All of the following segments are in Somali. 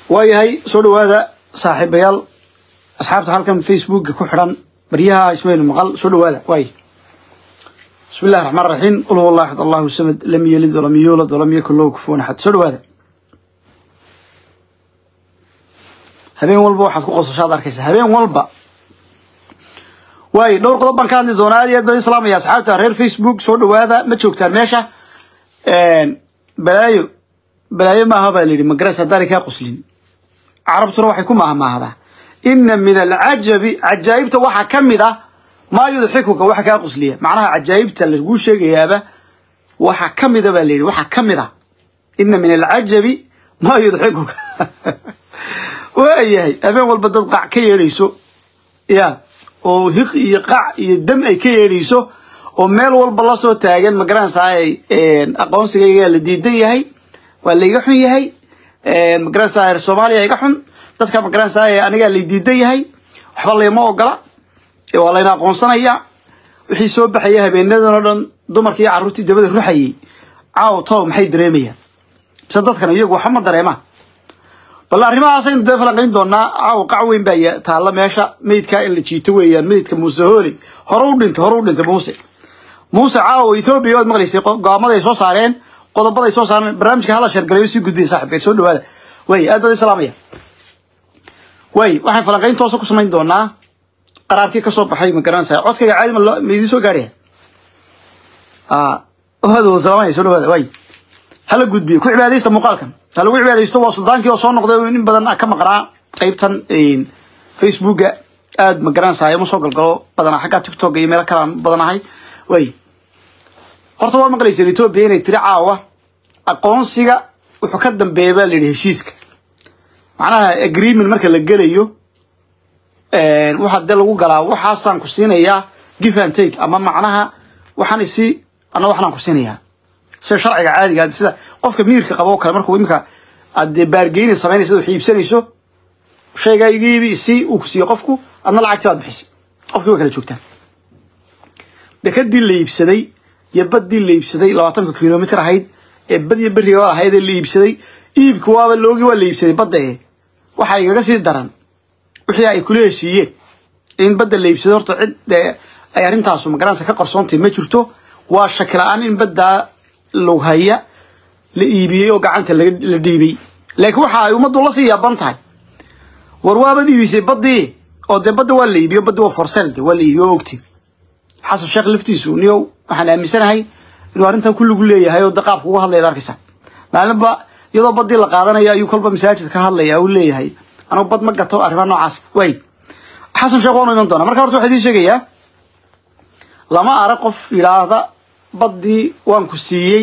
وياهي سولو هذا صاحب بيال أصحاب حالكم فيسبوك كحران بريها اسمه المقال سولو هذا بسم الله الرحمن الرحيم قل هو الله أحد الله الصمد لم يلد ولم يولد ولم يكن له كفوا أحد سولو هذا هبين والبا waxaad ku qosashaad arkaysa habeen walba way dhowr qodob baan ka hadli doonaa aad baan islaamaya asxaabta reer Facebook soo dhawaada ma joogtaan meesha balaayo ma haba leeyahay magarasa darika qoslin carabtuna waxay ku maahmaahda inna min al-ajabi ajaibta waxa kamida ma yudhikuka waxa ka qosliya macnaha ajaibta lagu sheegayaaba waxa kamida baa leeyahay waxa kamida inna min al-ajabi ma yudhikuka وياهي أبين والبدل قاع كيريسو يا أو هق يقع يدم أي كيريسو ومال والبلاصو تاجن مقران ساي أقوم سجى الديدية هاي ولا يجحون يهاي مقران ساي الصومالي يجحون تذكر مقران ساي أنا قال الديدية هاي وحبل ما وقلا ولا ينا أقوم صنايع وحيسوب بحياها بين نذرنا ضمر كي عروتي دبل الروحي عاو طوم حي دريمية صدقت كانوا يجوا محمد دريمة والله ريما سين دفلان قين دونا عاو قعوين بايا تعالى ماشا ميدكا اللي جيتو ويان ميدكا موسى هورو دنت موسى عاو إثيوبيا واد مغليسي قامada ay soo saareen qodobada ay soo saareen barnaamijka hala share gareeyo si gudbiyay saaxiibay soo dhawaada way aad baad islaamaya way waxaan falanqayn toos ku sameyn doonaa qaraarkii ka soo baxay ma garanaysaa codkayga caadi ma idin soo gaariyay hada salaamay soo dhawaada way hala gudbiyo ku cibaadeysta muuqaalkan هلو عباديستو وسلطان كيو soo noqday in badan ka maqnaa qaybtan Facebook aad ma garanaysaa ma soo galgalo badan xagga TikTok iyo meel kale badanahay way horta waa maqlaysan Ethiopia inay tiri caawa aqoonsiga wuxuu ka dambeeyay leeyahay heshiiska macnaha agreement marka la galayo waxa dal lagu galaa waxa san ku siinaya give and take ama macnaha waxaan isi ana waxaan ku siinaya sharciga caadiga ah sida qofka miirka qabo kale markuu imika aad baargeyn sameynayso oo xiibsanayso shayga iibi si uu ku siiyo qofku adna lacagta aad bixisay qofkii kala joogtaan dekadii la iibsaday iyo badii la iibsaday 20 kiiloomitir ahayd ee badiya bariga ahayd la iibsaday iibku waaba loogi waa la iibsaday badda waxa igaga sii daran wixii ay kula heshiiyeen in badda la iibsaday horta cid ay arintaas ma garanaysa ka qarsoontay ma jirto waa shaklaan in badda لو هيا لإيبيو قعنت لديبي لكن وحا يومدو الله سيا بنتاي وروابا ديبي سي بدي او دي بدو ولا يبيو بدو فرسلد ولا يبيو وقتي حسن الشيخ لفتيسو نيو waxaan aaminsanahay inuu arintan kullu leeyahay oo daqaab kugu hadlay darkiisa maalinba iyadoo badii la qaadanayo ayuu kolba masaajid ka hadlaya oo leeyahay anu bad ma gato arrimo noocaas way xasan sheekh oo iman doona marka horta waxa idin sheegaya lama ara qof ilaada badii waan ku siiyay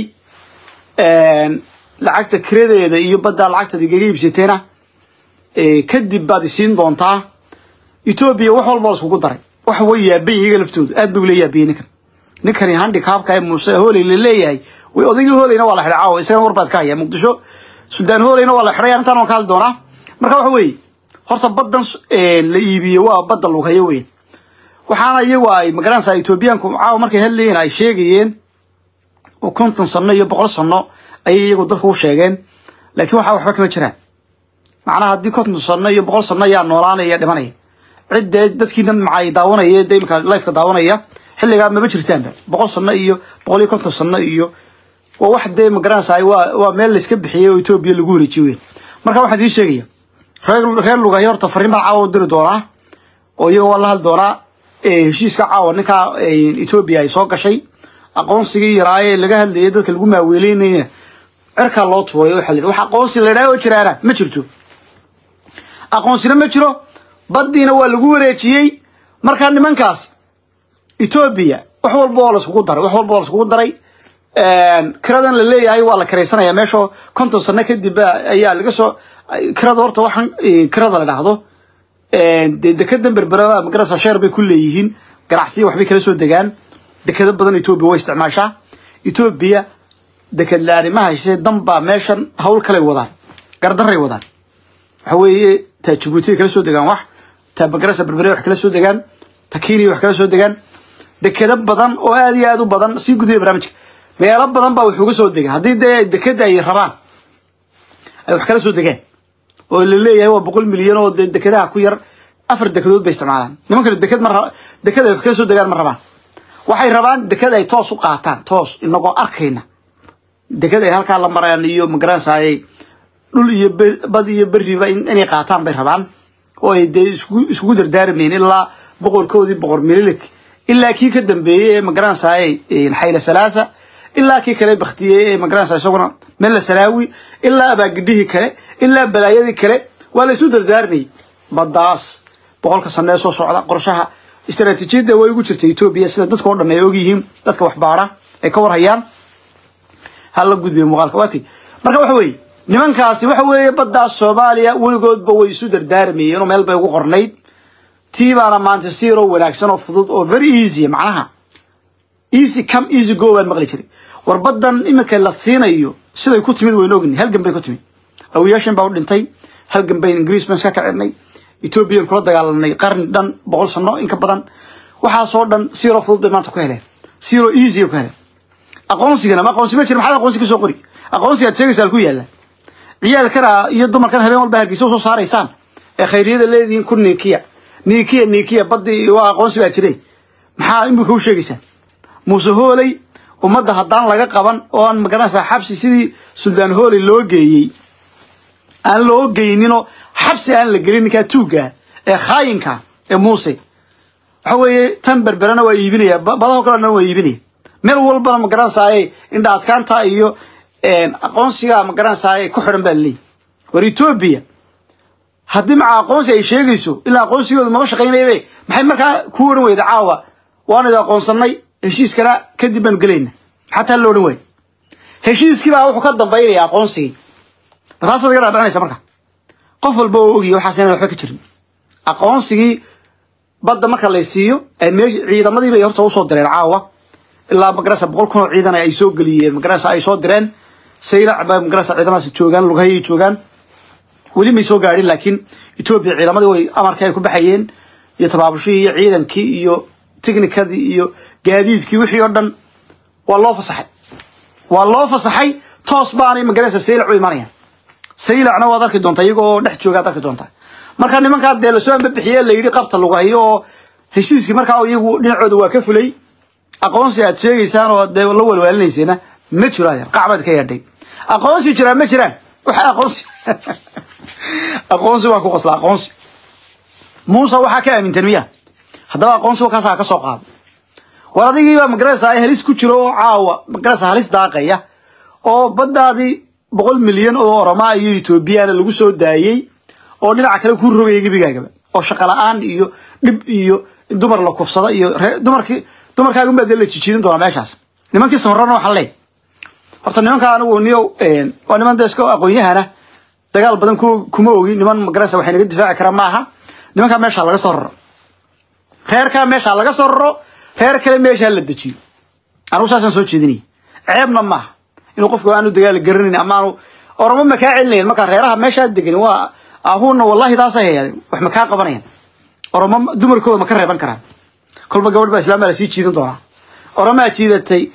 lacagta kiredeeda iyo badda lacagta digaga iibsateena kadib baad siin doontaa Ethiopia wax walba isku daray wax way yaabay iyaga laftooda aad buu leeyahay ninkan handicapka ay Muuse Hooley leeyahay way odayga Hooleyna waa la xidhay caaw isaga warbaad ka haya Muqdisho Suudaan Hooleyna waa la xidhay intaan oo kala doona marka waxa weey horta baddan la iibiyo waa badda loo hayo weyn waxaana iyagu ay magaranaysaa Ethiopianku caaw markay hadlayeen ay sheegayeen oo konton sano iyo 100 sano ay iyagu dadku u sheegeen laakiin waxa waxba kama jiraan macnaha hadii konton sano iyo 100 sano yaa noolaanaya dhimanaya cid dadkiina macay daawanaya deemka live ka daawanaya xilliga ma jirtaanba 100 sano iyo 150 sano iyo waa wax deem magaranaysaa waa meel la iska bixiyay oo Ethiopia lagu wareejiyay marka waxa idin sheegaya reer lugahay horta fariin baa caaw diri doona oo iyagu wala hal doona heshiiska caawa ninka Ethiopia ay soo gashay aqoonsiga yaraaye laga hadlayay dadka lagu maaweeleynayna cirka loo tuuray waxa la waxa aqoonsi la dhaawo jiraana ma jirto aqoonsina ma jiro baddiina waa lagu wareejiyay marka nimankaas Ethiopia wax walba oo la isku daray kiradan la leeyahay waa la kareysanaya meesho konton sano kadib ayaa laga soo kirada horta waxan kirada la dhaahdo dekedan berberaba magarasa sheer bay ku leeyihiin ganacsi waxbay kala soo degaan dekada badan Ethiopia way isticmaashaa Ethiopia dekad laarimaha hayse damba meeshan hawl kale wadaan gardaray wadaan waxa weeye ta Djibouti kala soo degaan wax ta magarasa berbere wax kala soo degaan ta Kenya wax kala soo degaan dekada badan oo aad iyo aad u badan si gudiga barnaamijka meelo badan baa wuxuu soo degaa hadii dekada ay rabaan ay wax kala soo degaan oo la leeyahay waa 100 milyan oo dekedaha ku yar afar dekedood bay isticmaalaan nimanka deked mar dekeda ay ka soo degaan mar rabaan waxay rabaan deked ay toos u qaataan toos inagoo arkayna deked ay halka la marayaan iyo magaranayay dhul iyo bad iyo bariba inay qaataan bay rabaan oo ay isku dardaarmeen ilaa boqorkoodii boqor mililik ilaa kii ka dambeeyay magaranayay xayla salaasa ilaa kii kale baktiyay magaranayay isaguna meel salaawi ilaa abaagidii kale ilaa balaayadii kale waa la isu dardaarmay badaas boqolka sano soo socda qorshaha istaraatiijiyada way ugu jirtay Itoobiya sida dadka oo dhan ay og yihiin dadka wax baara ay ka warhayaan hal la gudbiyo muuqaalka waakay marka waxa weey nimankaasi waxa weeye badda Soomaaliya weligoodba way isu dardaarmayeen oo meel bay ugu qornayd tiibaana maanta siiro wanaagsan oo fudud oo very easy macnaha easy come easy go waan maqli jiray war badan imika la siinayo siday ku timid weyn ogni halgan bay ku timid awiyaashan baa u dhintay halgan bay Ingiriis ka kacnay Itoobiya kula dagaalanay qarni dhan 100 sano in ka badan waxa soo dhan siiro fudud bay maanta ku heleen siiro easy ku heleen aqoonsigana ma aqoonsi ma jiro maxaa aqoonsi ka soo qori aqoonsiga sheegaysa ku yaala ciyaal kara iyo dumarkan habeen walba hargeysa soo saaraysan ee khayriyada leedin ku nikiya badii waa aqoonsi baa jiray maxaa imika u sheegaysan Muuse Hoolay umada hadaan laga qaban oo aan magaranaysa xabsi sidii Suldaan Hoolay loo geeyay aan loo geeyninoo xabsi aan la gelin ka tuuga ee khaayinka ee Muuse waxa weeye tan berberana waa iibinaya badaha kale waa iibinaya meel walba magaranaysa indha adkaanta iyo aqoonsiga magaranaysa ku xiran baa leeyahay war Itoobiya haddii ma aqoonsi ay sheegayso ilaa aqoonsigoodu ma shaqeynayay maxay markaa ku waran weyda caawa waan ida aqoonsanay heshiiskana kadib baan galayna xataa loo dhan way heshiiskii baa wuxuu ka dambeeyay aqoonsiga taas aad gaar dhaanaysa markaa qof walba oo ogiyo waxa seenay waxba ka jirin aqoonsigii badda marka la siiyo ay ciidamadii bay horta u soo direen caawa ilaa magarasa 100 kun oo ciidan ay soo galiyeen magarasa ay soo direen saylac ba magarasa ciidamadaas joogan lugahayay joogan wali ma soo gaarin laakiin Itoobiya ciidamadii way amarka ay ku baxayeen iyo tabaabushii iyo ciidankii iyo tiknikadii iyo gaadiidkii wixii oo dhan waa loo fasaxay toos baanay magarasa saylac u imanayaan saylacna waad arki doontaa iyagoo dhex jooga arki doontaa marka nimanka de la soo bixiyay la yiri qabta lugahayo oo heshiiskii marka iyagu dhinacooda waa ka fulay aqoonsi aad sheegaysaan oo la walwaalinayseena ma jiraan qacbad ka yadhay aqoonsi jira ma jiraan waxa aqoonsi waa ku qosla aqoonsi Muuse waxa ka aamintan miya hadaba aqoonsi waa ka soo qaad war adigiiba magarasa ay halis ku jiro caawa magarasa halis daaqaya oo baddaadii 100 milyan oo Oromo iyo Itoobiyaana lagu soo daayay oo dhinaca kale ku rogay gibigaaga oo shaqo la'aan iyo dib iyo dumar la kufsada iyo dumarkaagu ma la jijiidin doona meeshaas nimankii samarrana waxa leey horta nimanka anigu niyo waa niman deesko aqoonyahana dagaal badan kuma ogi niman magarasa waxay naga difaaci karaan maaha nimanka meesha laga soo raro reerka meesha laga soo raro reer kale meesha la dajiyo anigu saasan soo jeedinay ceebna maaha inuu qofku aanu dagaal garanin ama Oromo ma ka celinayeen marka reeraha meesha degan waa ahuna wallahi taas ay wax ma ka qabanayaan Oromo dumarkooda ma ka reeban karaan kolba gabadh ba islaam la sii jiidan doona Oromo jiidatay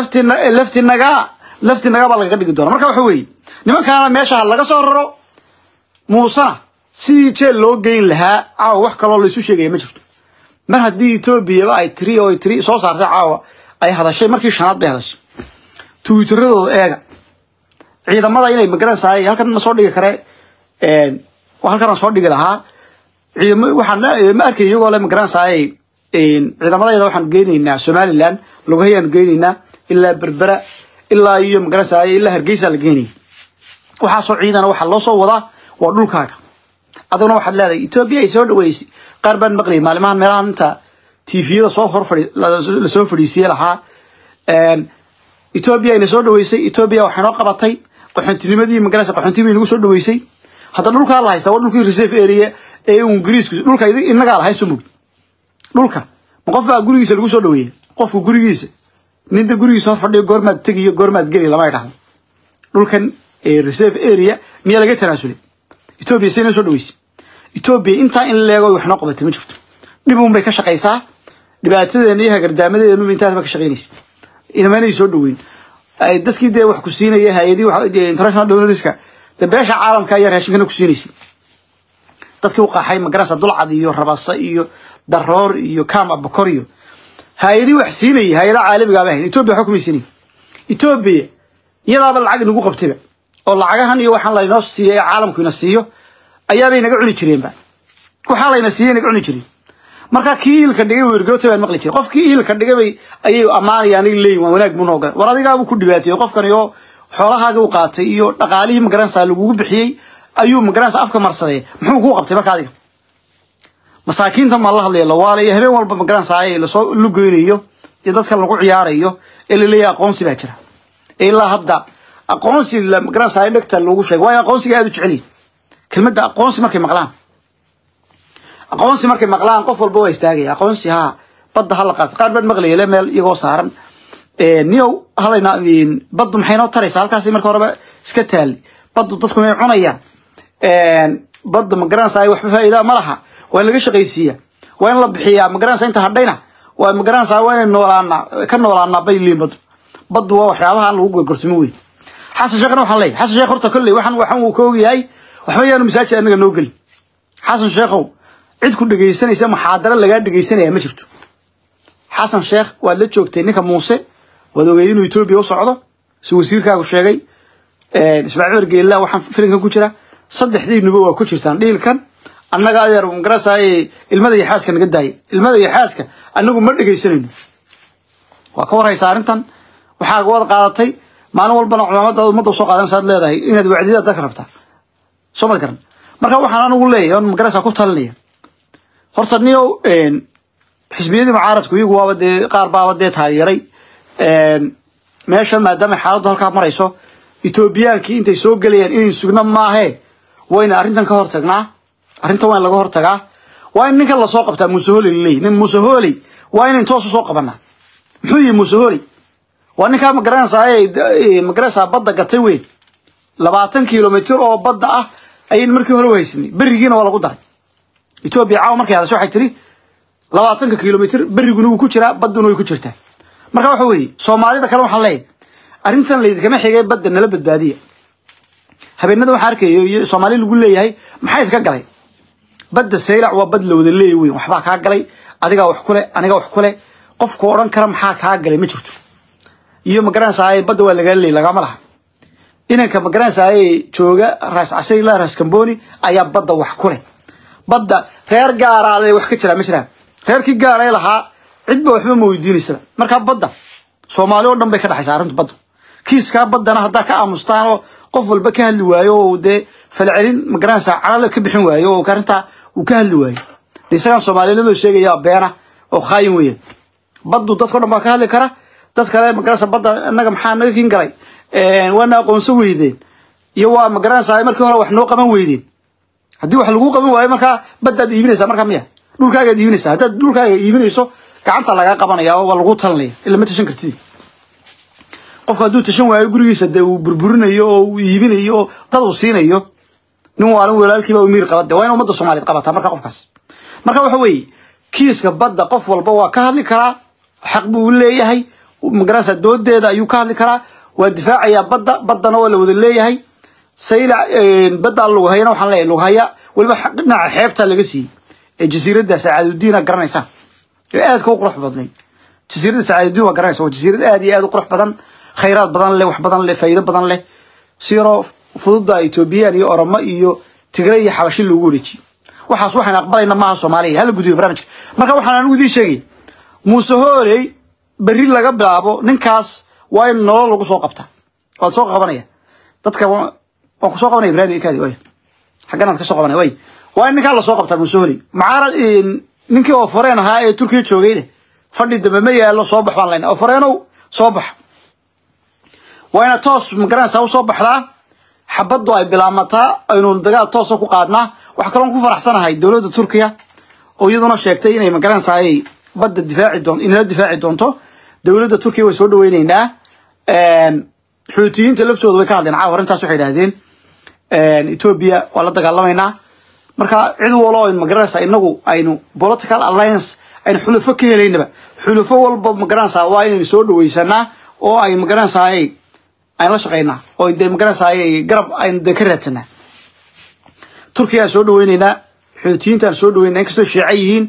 naftinaga baa laga dhigi doona marka waxa weey nimankaana meesha laga soo raro Muuse si jeel loo geyn lahaa caawa wax kale oo la isu sheegay ma jirto mar haddii Itoobiya ay 3 soo saartay caawa ay hadashay markii shanaad bay hadashay Twitterado eega ciidamada inay magaranaysaa halkan soo dhigi kare halkan soo dhigi lahaa ciidamada waxaan ma arkay iyagoo la magaranaysaa ciidamadayda waxaan geenaynaa Somaliland lugahayaan geenaynaa ilaa Berbera ilaa iyo magaranaysaa ilaa Hargeysa la geenay waxa soo ciidana waxa loo soo wadaa waa dhulkaaga aduna waxaad leedahay Itoobiya ay soo dhaweysay qaar baan maqlay maalimahan meelaha inta TV-da soo la soo fadhiisay lahaa Itoobiya ay soo dhaweysay Itoobiya waxay noo qabatay qaxontinimadii magarasa qaxontimii nagu soo dhaweysay hadda dhulka la haysta waa dhulkii reserve area ee Ingiriisku dhulka inaga la hayso mug dhulka ma qof baa gurigiisa lagu soo dhaweeyay qofku gurigiisa ninda gurigiisa hor fadhiyo goormaad tagiyo goormaad gali lama dhaxlo dhulkan ee reserve area miya laga tanaasulay Itoobiya soo dhaweysay Itoobiya inta in leego wax noo qabatay ma jirto dib uun bay ka shaqeysaa dhibaatadeena iyo gardaamadeena intaas ba ka shaqeynaysa inama soo dhaweyn ay dadkii wax ku siinaya hay'adii international donors ka beesha caalamka ayaa raashinka ku siinaysa dadkii u qaxay magaranaysa dulcad iyo rabasa iyo daroor iyo kama bakoriyo hay'adii wax siinay hay'ada caalamiga ah Ethiopia xukumaysiin Ethiopia iyadaaba lacag nagu qabtayba oo lacagahan iyo waxaan la inoo siiyay caalamku ina siiyo ayaa bay naga cuni jireenba waxa la ina siiyay naga cuni jireen marka kiilka dhigay weergootay baan maqli jiray qofkii kiilka dhigay bay ayay amaanayaan in leeyin wanaag mu nooga war adiga uu ku dhibaatay qofkan iyo xoolahaaga u qaatay iyo dhaqaalihii magaranaysa lagu bixiyay ayuu magaranaysa afka marsaday muxuu ku qabtay marka adiga masaakiinta ma la hadlay la waalay habeen walba magaranaysa ay la soo lugeynayo iyo dadka lagu ciyaarayo ee la leeyahay aqoonsi baa jira ilaa hadda aqoonsi la magaranaysa ay dhigta lagu sheegay way aqoonsiga aad u jecel kelmadda aqoonsi markay maqlaan qof walba waa istaagay aqoonsi ha badda hal qaad qaar bad maqlayay meel iyagoo saaran niyow halayna baddu maxay noo taraysaa halkaas markii horeba iska taal baddu dadku way cunayaan badda magaranaysa ay waxba faa'iido ma laha waa laga shaqaysiiyaa waa in la bixiyaa magaranaysa inta hadhayna waa magaranaysa waa in noolaana bayliin baddu waa waxyaabaha lagu gorgortamo weyn xasan sheekhna waxaan leeyahay xasan sheekh horta kulli waxaan uu ka ogyahay waxba yaanu masaajid anaga noo gal xasan sheekhow cid ku dhageysanaysa muxaadaro laga dhageysanaya ma jirto xasan sheekh waa la joogtay ninka Muuse wadoogeeyay inuu Ethiopia u socdo si wasiirkaagu sheegay Ismaaciil Geela waxaan filinkan ku jira saddexdiinuba waa ku jirtaan dhiilkan annaga adeer magaranayay ilmada iyo xaaska naga daayay ilmada iyo xaaska annagu ma dhageysanayno waa ka waraysa arintan waxa wada qaadatay maalin walbana culimada umada soo qaadanaysaad leedahay inaad wacdida dadka rabtaa soo ma garan marka waxaan anigu leeyahay on magaranaysa ku talinaya horta niyo xisbiyadii mucaaradku iyagu waa qaar baa taageeray meesha maadaama xaaladdu halka marayso Ethiopiankii intay soo galayaan inay sugna maahe wayna arrintan ka hortagnaa arrintan waa laga hortagaa waa in ninka la soo qabtaa Muusaholi nin Muusaholi waa in toos soo qabanaa muxuu yahay Muusaholi waa ninka magaranaysa badda gatay weyn 20 kilomitir oo badda ah ayeen markii hore waysinay barigiina waa lagu daray Ethiopia caaw markay hadasho waxay tiri 20 kilomitir bariguna uu ku jiraa badduna way ku jirtaa marka waxa weey Soomaalida kale waxaan leeyahay arrintan leedkama xigay badda nala badbaadiya habeenada waxa arkay Soomaali lagu leeyahay maxay ka galay badda Saylac waa bad la wada leeyahay waxba ka galay adiga wax kule aniga wax kule qofku oran kara maxaa ka galay ma jirto iyo magaranaysa badda waa laga leeyahay lagama laha inanka magaranaysa jooga Raas Casayla Raas Kamboni ayaa badda wax kule badda reer gaar ah wax ka jira ma jiraan reerkii gaar ay lahaa cid ba waxba ma weydiinaysa marka badda Soomaali oo dhan bay ka dhaxaysaa arrinta badda kiiska baddana hadda ka aamustaan oo qof walba ka hadli waayo oo falcelin magaranaysa calala ka bixin waayo oo karinta uu ka hadli waayo isaga Soomaalida sheegaya beena oo khaayin weeyeen baddu dadka dhan ba ka hadli kara dad kale magaranaysa badda anaga maxaa naga kin galay wana aqoonso weydeen iyo waa magaranaysa markii hore wax noo qaban weydeen haddii wax lagu qaban waayo marka badda iibinaysa marka miya dhulkaaga iibinaysa hadda dhulkaaga iibinayso gacanta laga qabanaya oo lagu talinaya ilaa ma tashan kartid qofka hadduu tashan waayo gurigiisa de uu burburinayo oo uu iibinayo dad uu siinayo nin waalan walaalkiiba uu miir qabada waa in umada Soomaaliyeed qabata marka qofkaas marka waxa weey kiiska badda qof walba waa ka hadli karaa xaq buu leeyahay magaranaysa doodeeda ayuu ka hadli karaa waa difaacaya baddana waa la wada leeyahay Saylac badda lagu hayna waxaan leeyahay lagu haya waliba dhinaca xeebta laga siiyay jasiiradda Saacadudiina garanaysa aad ka qurux badnay jasiiradda Saacadudiin waa garanaysa waa jasiirad aad iyo aad u qurux badan khayraad badan leh wax badan leh faa'iido badan leh siro fududda Ethiopia iyo Oromo iyo Tigray iyo Xabashi lagu wareejiyay waxaas waxaan aqbalayna maaha Soomaaliya hal gudiyo barnaamijka marka waxaan aan ugu sheegay Muusaholi bari laga bilaabo ninkaas waa in nolol lagu soo qabtaa oo soo qabanaya dadka waan ku soo qabanay Ibrahim Kaadi way xaganaad ka soo qabanay way waa in ninka la soo qabtaa Muusaholi mucaarad ninkii oo foreen ahaa ee Turkiga joogay fadhi dambe ma yaalo soo baxbaan leen oo foreenow soo bax وأنا توس مقرن سو بحلا حبضوا أي بلا متى إنه الدجال توس ku qaadna wax kale ku faraxsanahay dawladda Turkiga oo iyaduna sheegtay inay maqran saay badda difaaci doonto dawladda Turkiga way soo dhaweynayna xuutiyiinta laftooda way ka hadleen caawarintaas waxay yiraahdeen Ethiopia waa la dagaalamayna marka cid walo in maqran saay inagu aynu political alliance aynu xulufo ka heleynaba xulufo walba maqran saay waa inay soo dhaweysana oo ay maqran saay ay la shaqeynaa oo maqran saay garab aynu ka raadsana Turkiga soo dhaweynayna حوتيين تان سو دوين inkastoo shiiciyiin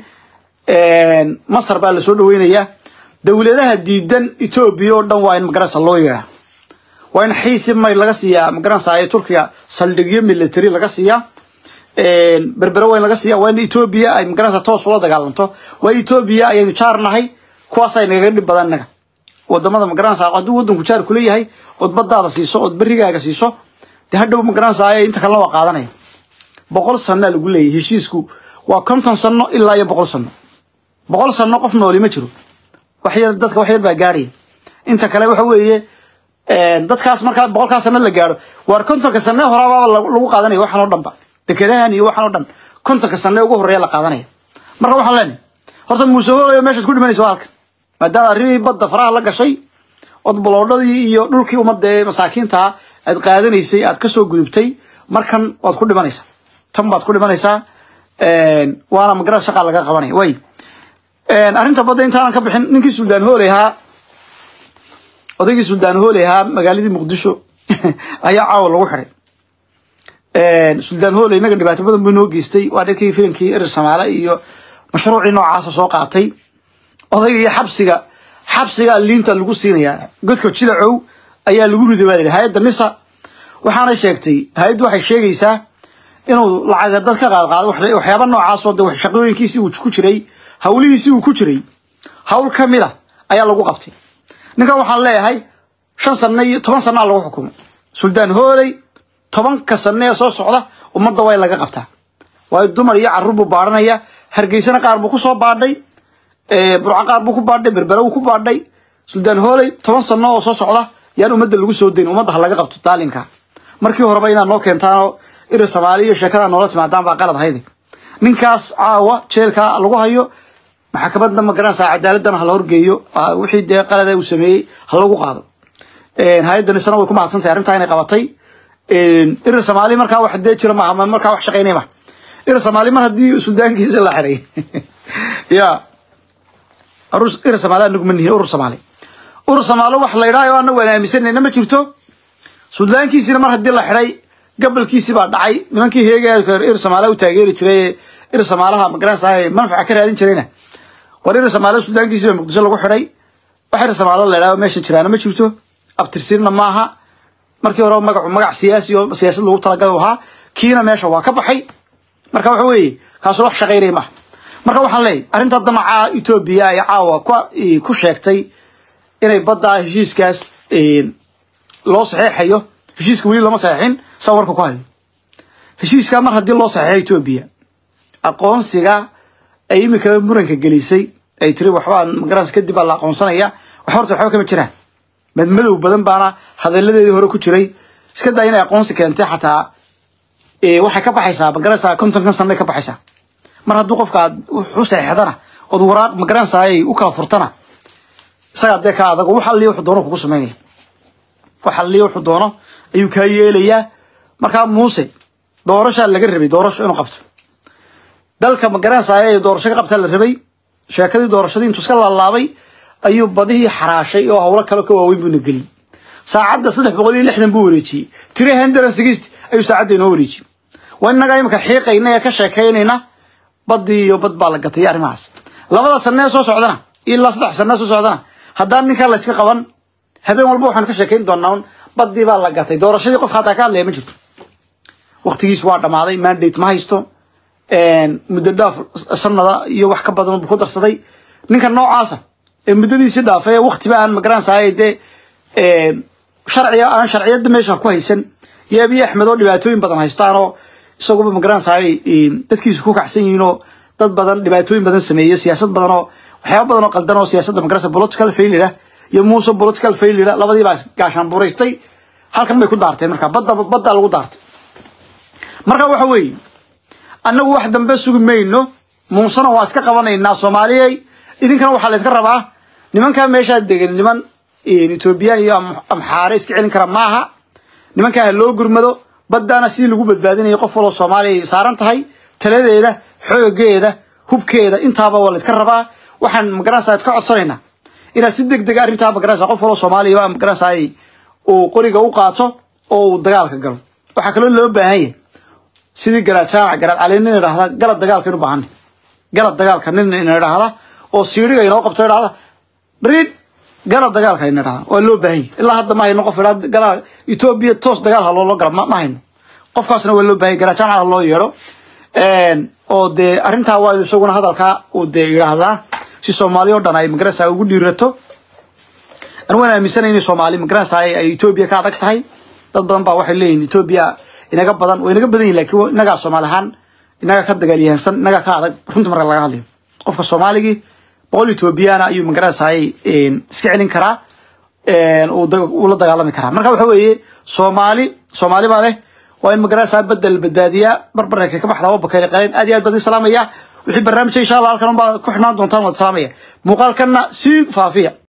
Masar baa la soo dhaweynaya dawladaha diidan Ethiopia oo dhan waa in magaranaysa loo yeeraa waa in xiisib may laga siiyaa magaranaysa Turkiga saldhigyo military laga siiyaa berbera waa in laga siiyaa waa in Ethiopia ay magaranaysa toos ula dagaalanto waa Ethiopia ayaynu jaarnahay kuwaas ay naga dhib badan naga wadamada magaranaysa qadu wadanku jaar ku leeyahay oo baddaada siiso oo berigaaga siiso de hadhow magaranaysa inta kale loo qaadanay 100 sano lagu leeyahay heshiisku waa 50 sano ilaa 100 sano 100 sano qof nooli ma jiro waxyar dadka waxyar baa gaariye inta kale waxa weeye dadkaas marka 100 sano la gaaro war 50 sano horaba lagu qaadanay waxan oo dhanba dekedahan iyo waxan oo dhan 50 sano ugu horeeya la qaadanay marka waxaan leenahay horta Muuse Hoolay meesha ku dhimanayso halka maadaama arrimi badda faraha la gashay od baloodadii iyo dhulkii ummadda masaakiinta aad qaadanaysay aad ka soo gudubtay markan waad ku dhimanaysaa tan baad ku dhimanaysaa waana magaran shaqa laga qabanay way arinta badda intaan ka bixin ninkii Suldaan Hoolay ha odaygii Suldaan Hoolay ha magaaladii Muqdisho ayaa caawa lagu xiray Suldaan Hoolay naga dhibaato badan buu noo geystay waa dadkii filimkii Erer Soomaali iyo mashruuci noocaas soo qaatay odayga xabsiga liinta lagu siinaya godka jilacow ayaa lagu riday hay'adda NISA waxaana sheegtay hay'addu waxay sheegaysaa inuu lacag dad ka qaado waxyaabo noocaas oo wax shaqooyinkiisii uu ku jiray hawlihiisii uu ku jiray hawl kamida ayaa lagu qabtay ninka waxaan leeyahay 5 sano iyo 10 sano lagu xukumo Suldaan Hoolay 10 sano soo socda ummadda way laga qabtaa way dumar iyo carruur buu baaranaya hargeysana qaar buu ku soo baadhay burca qaar buu ku baadhay berbera uu ku baadhay Suldaan Hoolay 10 sano oo soo socda yaan ummadda lagu soo deyn ummadda laga qabto taalinka markii horeba inaan noo keentaan Erer Soomaali iyo sheekada nolol timaadaan baa qalad hayday ninkaas caawa jeelka lagu hayo maxkamadda magaranaysa cadaaladana hal horgeeyo wixii de qalad ay u sameeyay hal lagu qaado hay'addan isna way ku mahadsantahay arrinta inay qabatay Erer Soomaali marka wax de jira ma marka wax shaqeynay ma Erer Soomaali mar hadii Suudaankiisa la xiray ya Erer Soomaali anagu manihi Erer Soomaali wax la yiraahdo anagu waan aaminsanayna ma jirto Suudaankiisa mar hadii la xiray gabalkiisi baa dhacay nimankii heegaad Erer Soomaali u taageeri jiray Erer Soomaaliha magaranaysa manfac ka raadin jirayna war Erer Soomaali Suudaankiisa Muqdisho lagu xiray wax Erer Soomaali la yiraahdo meesha jirana ma jirto abtirsiirna maaha markii hore magac siyaasi oo siyaasad lagu talagalay waxa kiina meesha waa ka baxay marka waxa weeye kaas wax shaqeynay ma marka waxaan leeyahay arinta damaca Ethiopia ay caawa ku sheegtay inay badda heshiiskaas loo saxeexayo heshiiska wali lama saxeexin sawarka ku hayo heshiiska mar hadii loo saxeexay Ethiopia aqoonsiga ay imika muranka gelisay ay tiri waxba magaras kadib la aqoonsanaya wax horta waxba kama jiraan madmadow badan baana hadaladeedii hore ku jiray iska daa inay aqoonsi keentay xataa waxay ka baxaysaa magaranaysa 50 sano ka baxaysaa mar hadduu qofka wuxuu saxeexdana oo waraaq magaranaysa ay u kala furtana isaga de ka adag waxa liyo wuxuu doono kugu sameeyay waxa liyo wuxuu doono ayuu ka yeelayaa marka Muuse doorasho laga rabay doorasho inuu qabto dalka magaranaysa ay doorasho ka qabta la rabay sheekadii doorashadii intuu iska laalaabay ayuu badihii xaraashay oo hawlo kale ka waaweyn buu nageliyay saacadda 360 buu wareejiyay 360 ayuu saacadda inoo wareejiyay wanaga imka xiiqayna ka sheekaynayna badii iyo bad baa la gatay arrimahaas labada sano soo socdana ilaa 3 sano soo socdana haddaan ninka la iska qaban habeen walba waxaan ka sheekayn doonaa badii baa la gatay doorashadii qof xataa ka hadlay ma jirto waqtigiis waa dhamaaday mandate ma haysto muddo dhaaf sanada iyo wax ka badan buu ku darsaday ninka noocaasa muddadiisa dhaafay waqti baan magaranaysa sharciyada meesha ku haysan Abiy Ahmed oo dhibaatooyin badan haystaan oo isagoo magaranaysa dadkiisu ku kacsan yihiin oo dad badan dhibaatooyin badan sameeyay siyaasad badan oo waxyaabo badan oo qaldan oo siyaasadda magaranaysa political failure iyo Muuse political failure labadii baa gaashan buureystay halkan bay ku daartay marka badda lagu daartay marka waxa weey annagu wax dambe sugi mayno Muusena waa iska qabanaynaa Soomaaliyeey idinkana waxa la iska rabaa nimanka meesha degan niman Ethiopian iyo Amxaare iska celin kara maaha nimanka loo gurmado badana si lagu badbaadinayo qof walo Soomaaliyeey saaran tahay taladeeda xoogeeda hubkeeda intaaba waa la iska rabaa waxaan magaranaysa ka codsanaynaa ina si degdeg arinta magaranaysa qof walo Soomaaliyeey waa magaranaysa oo qoriga u qaato oo dagaalka galo waxa kale loo baahan yahay sidii garaad jaamac garaad cali nin idhaahda galad dagaalka inuu baahan galad dagaalka nin idhaahda oo siiriga inoo qabto idhaahda dhirid galad dagaalka in idhaahda oo loo baahan ilaa hadda ma hayno qof idhaahda galad Ethiopia toos dagaal loo gala ma hayno qofkaasna waa loo baahan garaad jaamac loo yeero oo de arinta waa isaguna hadalka oo de yiraahdaa si Soomaaliya oo dhan ay magarasa ugu dhiirato aan wana aaminsanayno Soomaali magarasa ay Ethiopia ka adag tahay dad badan baa waxay leeyihiin Ethiopia inaga badan yihiin laakiin inaga Soomaalihan inaga ka dagaalyahansan inaga ka adag runtii marka laga hadlayo qofka Soomaaliga boqol Ethiopiana ayuu magarasa ay iska celin karaa oo la dagaalami karaa marka waxa weeye Soomaali baa leh وإن مقرأة بدل بدادية بربرك كم حدا وبكيل قليل أدي بدي سلامية وحب برنامج إن شاء الله كانوا كحنا دون طالما سلامية مقال كنا سيق فافية